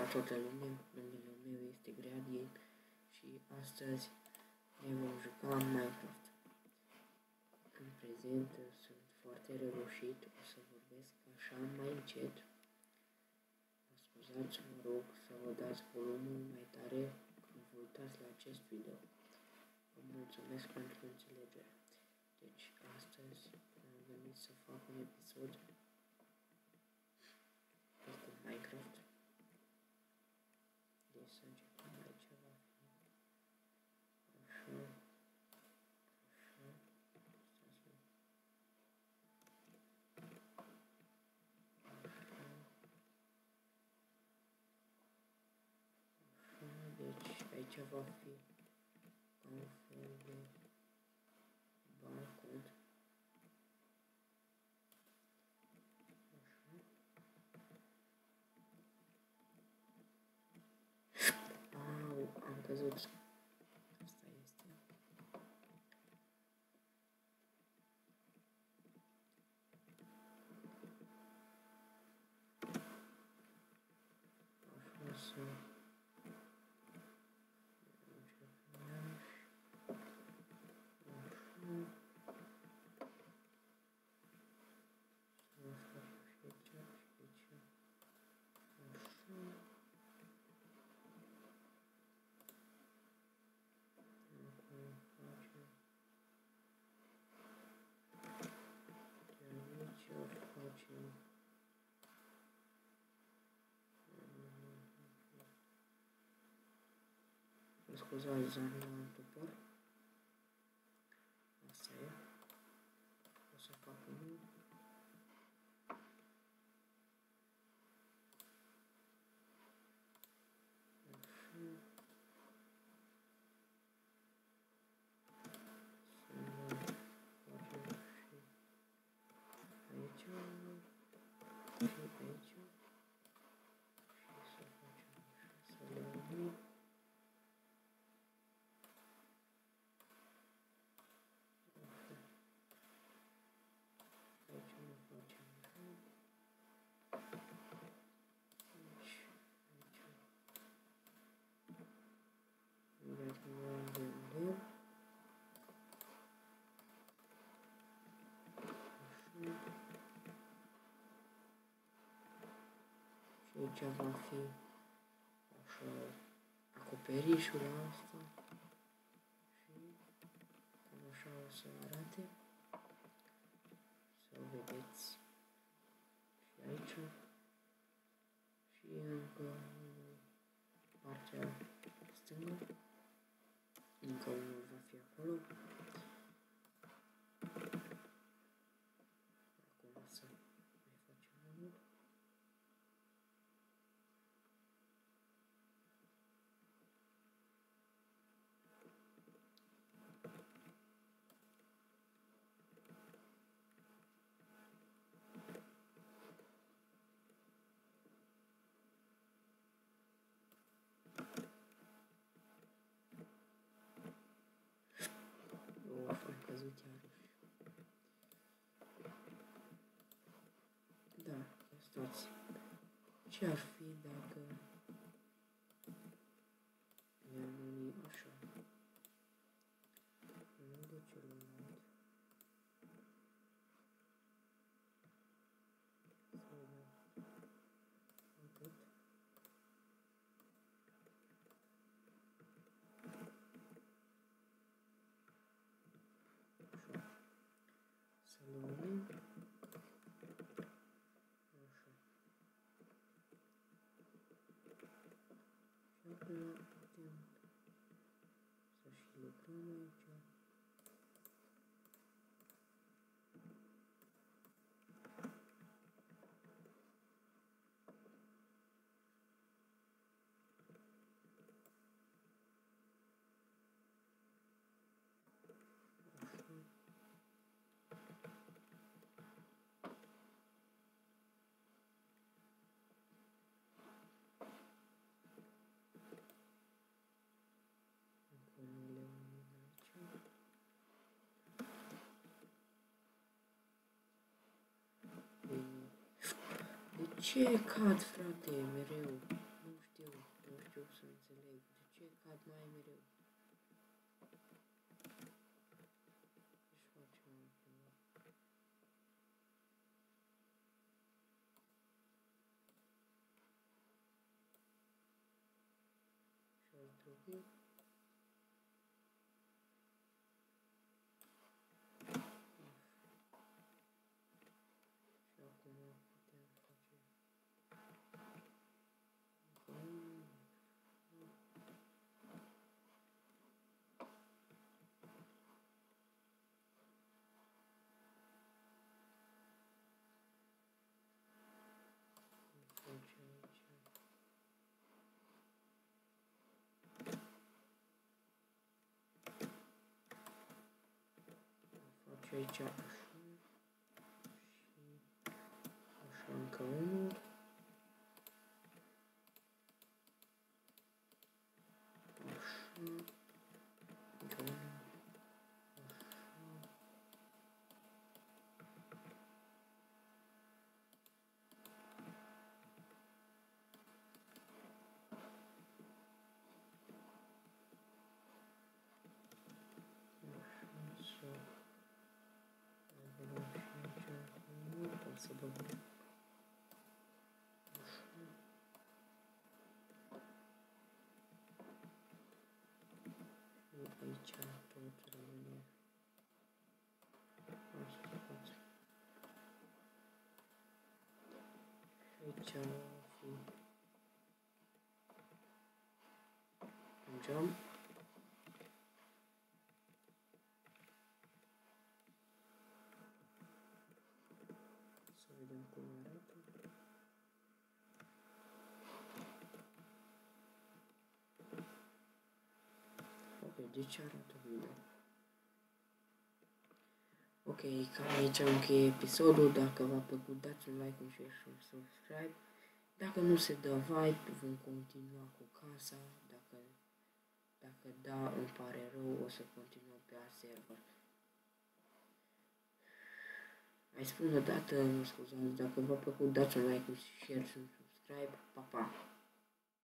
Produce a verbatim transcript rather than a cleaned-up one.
toată lumea, numele meu este Gradient și astăzi ne vom juca în Minecraft. În prezent sunt foarte răgușit, o să vorbesc așa mai încet. Mă scuzați, mă rog să vă dați volumul mai tare când vă uitați la acest video. Vă mulțumesc pentru înțelegere. Deci astăzi am venit să fac un episod despre Minecraft. Deci să începem aici, va fi așa, așa, stați-mă, așa, așa, deci aici va fi un fel de balcon. Au, am căzut. Asta este. Așa să începem iarăși. Așa. Să fac și aici și aici. Așa. Acum facem de aici, facem mă scuzați, am un topor. Asta e. O să fac unul. Așa. Aici și aici și să facem așa, să le unim. Așa. Aici ne facem așa. Aici, aici. Vedem de lemn. Așa. Și aici va fi așa acoperișul asta și cam așa o să arate, să o vedeți și aici și încă partea stângă, încă unul va fi acolo. Acum să mai facem unul. Of, am căzut iarăși. Da, stați. Ce ar fi dacă le-am unit așa? Unul de celălalt. Să vedem. Atât. Așa. Să le unim. Așa. Și acum putem să și lucrăm aici. Ce cad, frate, mereu? Nu știu. ce cad mai mereu? Își face altceva. Și-ar trebui. Și acum putem face. Face aici așa și așa încă unul. Așa, încă unul. Să băgăm așa. Și aici tot rămâne asta față. Și aici va fi un geam. Să vedem cum arată. Ok, deci arată bine. Ok, cam aici încheie episodul. Dacă v-a plăcut, dați un like, un share și un subscribe. Dacă nu se dă vibe, vom continua cu casa. Dacă, dacă da, îmi pare rău, o să continuăm pe alt server. Mai spun o dată, mă scuzați, dacă v-a plăcut, dați un like, un share și un subscribe. Pa, pa!